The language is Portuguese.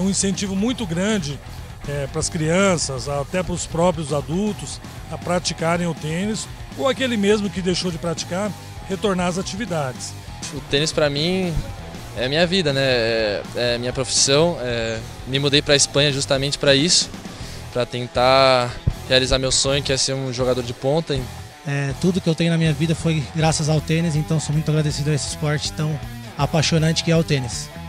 um incentivo muito grande para as crianças, até para os próprios adultos, a praticarem o tênis, ou aquele mesmo que deixou de praticar, retornar às atividades. O tênis para mim é minha vida, né? É minha profissão. Me mudei para a Espanha justamente para isso, para tentar realizar meu sonho, que é ser um jogador de ponta. Tudo que eu tenho na minha vida foi graças ao tênis, então sou muito agradecido a esse esporte tão apaixonante que é o tênis.